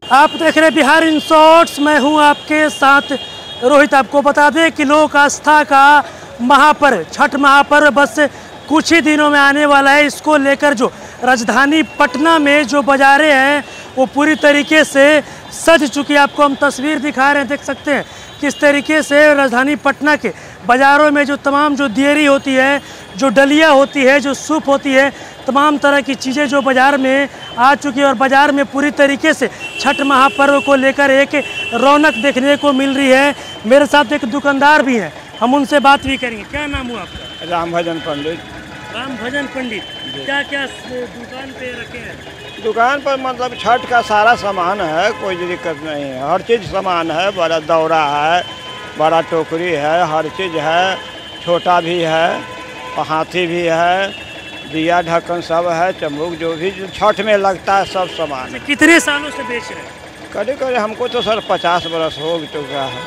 आप देख रहे बिहार इन शॉर्ट्स, मैं हूं आपके साथ रोहित। आपको बता दें कि लोक आस्था का महापर्व छठ महापर्व बस कुछ ही दिनों में आने वाला है। इसको लेकर जो राजधानी पटना में जो बाज़ारें हैं वो पूरी तरीके से सज चुकी है। आपको हम तस्वीर दिखा रहे हैं, देख सकते हैं किस तरीके से राजधानी पटना के बाज़ारों में जो तमाम जो दियरी होती है, जो डलिया होती है, जो सूप होती है, तमाम तरह की चीज़ें जो बाज़ार में आ चुकी है। और बाज़ार में पूरी तरीके से छठ महापर्व को लेकर एक रौनक देखने को मिल रही है। मेरे साथ एक दुकानदार भी हैं, हम उनसे बात भी करेंगे। क्या नाम हुआ आपका? रामभजन पंडित। रामभजन पंडित, क्या क्या दुकान पे रखे हैं? दुकान पर मतलब छठ का सारा सामान है, कोई दिक्कत नहीं है। हर चीज़ सामान है, बड़ा दौरा है, बड़ा टोकरी है, हर चीज़ है, छोटा भी है, हाथी भी है, दिया ढक्कन सब है, चम्बुक जो भी छठ में लगता है सब सामान है। कितने सालों से बेच रहे हैं? करीब करीब हमको तो सर 50 बरस हो चुका है,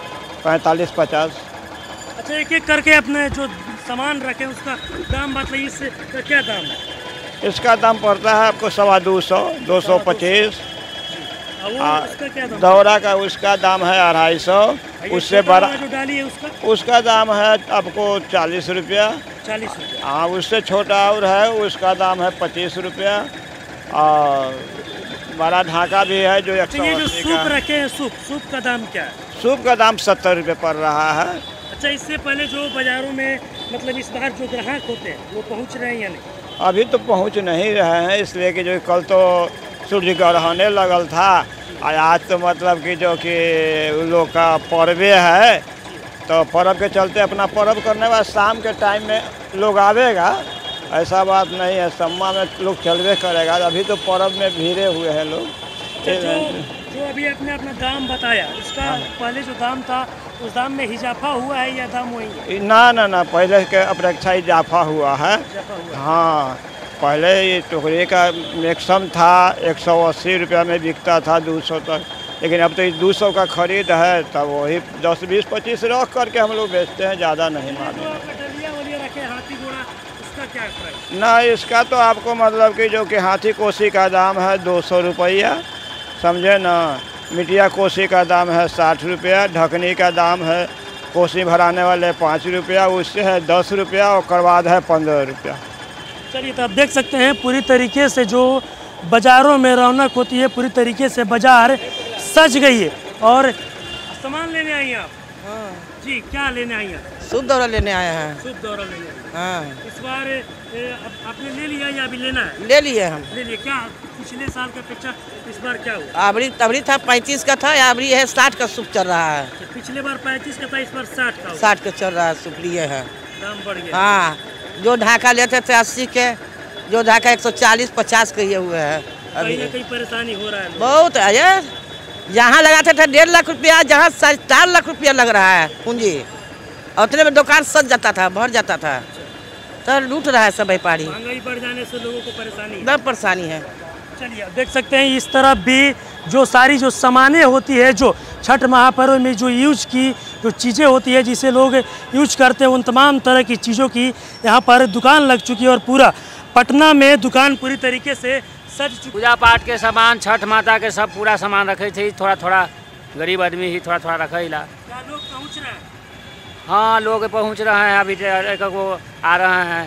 45-50। अच्छा, एक एक करके अपने जो सामान रखे उसका दाम बताइए, इसका क्या दाम है? इसका दाम पड़ता है आपको 250, 225। उसका क्या दाम? दौरा का उसका दाम है 250। उससे बड़ा जो डाली है उसका दाम है आपको 40 रुपया। 40 रुपया। हाँ, उससे छोटा और है, उसका दाम है 25 रुपया। और बड़ा ढाका भी है जो 180 ये जो सूप रखे हैं, सूप का दाम क्या है? सूप का दाम 70 रुपये पड़ रहा है। अच्छा, इससे पहले जो बाज़ारों में मतलब इस बार जो ग्राहक होते हैं वो पहुंच रहे हैं या नहीं? अभी तो पहुंच नहीं रहे हैं, इसलिए कि जो कल तो सूर्य ग्रहण लगल था और आज तो मतलब कि जो कि उन लोग का पर्व है, तो पर्व के चलते अपना पर्व करने के बाद शाम के टाइम में लोग आवेगा, ऐसा बात नहीं है। सम्मा में लोग चलवे करेगा। अभी तो पर्व में भीड़े हुए हैं लोग। जो अभी आपने अपना दाम बताया, उसका पहले जो दाम था उस दाम में इजाफा हुआ है या दाम वही है? ना, पहले के अपेक्षा इजाफा हुआ है। हाँ, पहले ये टोकरी का मैक्सिमम था 180 रुपया में बिकता था, 200 तक, लेकिन अब तो 200 का खरीद है, तब वही 10, 20, 25 रख करके हम लोग बेचते हैं, ज़्यादा नहीं मालूम। हाथी घोड़ा, उसका क्या प्राइस? ना, इसका तो आपको मतलब कि जो कि हाथी कोसी का दाम है 200 रुपया, समझे ना। मिटिया कोसी का दाम है 60 रुपया, ढकनी का दाम है कोसी भराने वाले 5 रुपया, उससे है 10 रुपया, और बाद है 15 रुपया। चलिए, तो आप देख सकते हैं पूरी तरीके से जो बाज़ारों में रौनक होती है, पूरी तरीके से बाज़ार सज गई है। और सामान लेने आई हैं आप? हाँ जी, क्या लेने आई हैं? सूप दौरा लेने आए हैं। सूप दौरा लेने आए हैं। हाँ, इस बार आपने ले लिया या अभी लेना है? ले लिए हम। ले लिए। क्या पिछले साल का अपेक्षा इस बार क्या हुआ? अबरी था 35 का था, अबरी है 60 का सूप चल रहा है। पिछले बार 35 का था, इस बार 60 का हुआ। 60 का चल रहा है, सूप लिए हैं। दाम बढ़ गया। हाँ, जो ढाका लेते थे 80 के, जो ढाका 140-50 के ये हुए हैं। कहीं ना कहीं परेशानी हो रहा है। बहुत है यार, यहाँ लगाते थे 1.5 लाख रुपया, जहाँ 4 लाख रुपया लग रहा है पूंजी, और उतने में दुकान सज जाता था, भर जाता था। तो लूट रहा है सब व्यापारी। महंगाई बढ़ जाने से लोगों को परेशानी बहुत परेशानी है। चलिए, देख सकते हैं इस तरफ भी जो सारी जो सामानें होती है, जो छठ महापर्व में जो यूज की जो चीज़ें होती है, जिसे लोग यूज करते हैं, उन तमाम तरह की चीज़ों की यहाँ पर दुकान लग चुकी है। और पूरा पटना में दुकान पूरी तरीके से सज चुकी। पूजा पाठ के सामान, छठ माता के सब पूरा सामान रखे थे। थोड़ा थोड़ा गरीब आदमी ही थोड़ा थोड़ा रखेला। क्या लोग पहुँच रहे हैं? हाँ, लोग पहुँच रहे हैं, अभी एक वो आ रहे हैं।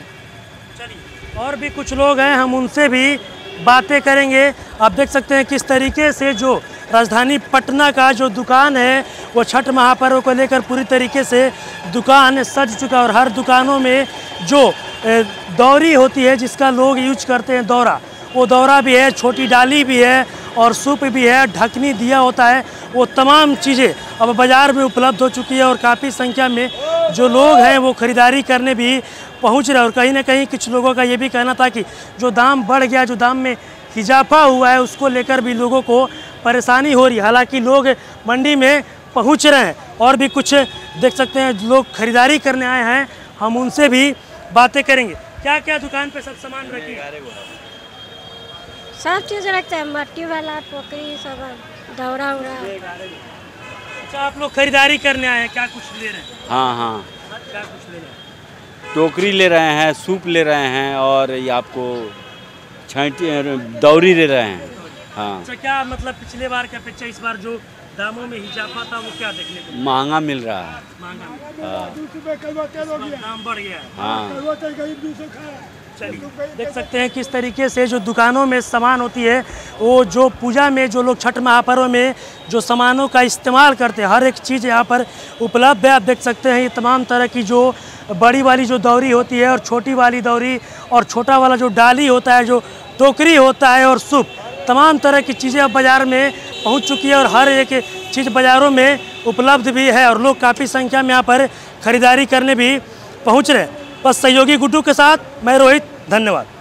चलिए, और भी कुछ लोग हैं, हम उनसे भी बातें करेंगे। आप देख सकते हैं किस तरीके से जो राजधानी पटना का जो दुकान है वो छठ महापर्व को लेकर पूरी तरीके से दुकान सज चुका है। और हर दुकानों में जो दौरी होती है, जिसका लोग यूज करते हैं, दौरा, वो दौरा भी है, छोटी डाली भी है, और सूप भी है, ढकनी दिया होता है, वो तमाम चीज़ें अब बाज़ार में उपलब्ध हो चुकी है। और काफ़ी संख्या में जो लोग हैं वो ख़रीदारी करने भी पहुंच रहे हैं। और कहीं ना कहीं कुछ लोगों का ये भी कहना था कि जो दाम बढ़ गया, जो दाम में इजाफा हुआ है, उसको लेकर भी लोगों को परेशानी हो रही है। हालांकि लोग मंडी में पहुंच रहे हैं। और भी कुछ देख सकते हैं लोग खरीदारी करने आए हैं, हम उनसे भी बातें करेंगे। क्या क्या दुकान पे सब सामान रखी? सब चीज़ रखते हैं, मट्टी वाला, टोकरी, सब दौरा उड़ा। अच्छा, आप लोग खरीदारी करने आए हैं, क्या कुछ ले रहे हैं? हाँ, क्या कुछ ले रहे हैं? टोकरी ले रहे हैं, सूप ले रहे हैं, और ये आपको छांटी दौरी ले रहे हैं। हाँ। अच्छा, क्या मतलब पिछले बार की अपेक्षा इस बार जो दामों में इजाफा था वो क्या देखने को मिला? महंगा मिल रहा है। महंगा मिला। हाँ। दाम बढ़ गया है। हाँ। चलिए, देख सकते हैं किस तरीके से जो दुकानों में सामान होती है, वो जो पूजा में जो लोग छठ महापर्व में जो सामानों का इस्तेमाल करते हैं, हर एक चीज़ यहाँ पर उपलब्ध है। आप देख सकते हैं ये तमाम तरह की जो बड़ी वाली जो दौरी होती है और छोटी वाली दौरी और छोटा वाला जो डाली होता है, जो टोकरी होता है और सूप, तमाम तरह की चीज़ें अब बाज़ार में पहुँच चुकी है और हर एक चीज़ बाज़ारों में उपलब्ध भी है और लोग काफ़ी संख्या में यहाँ पर ख़रीदारी करने भी पहुँच रहे हैं। बस सहयोगी गुड्डू के साथ मैं रोहित, धन्यवाद।